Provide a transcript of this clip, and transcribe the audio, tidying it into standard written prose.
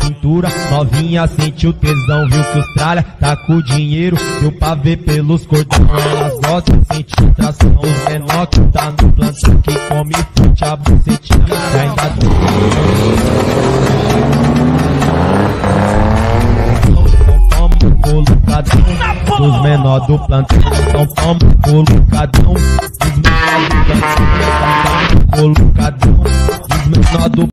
cintura. Novinha sente o tesão, viu que os tralha tá com dinheiro. Deu pra ver pelos cordão, elas gostam, sente tração. Os menor que tá no plantão, que come forte a bucetinha e ainda dos menor do plantão, então toma colocadão. Dos menor do plantão, então toma colocadão. Dos menor do